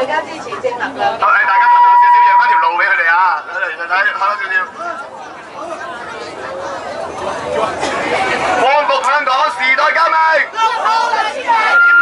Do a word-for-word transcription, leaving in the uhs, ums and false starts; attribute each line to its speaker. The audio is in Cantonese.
Speaker 1: 家支持正能量。
Speaker 2: 好，誒大家褪後少少，讓翻條路俾佢哋啊！睇嚟睇睇，褪後少少。光復香港，時代革命！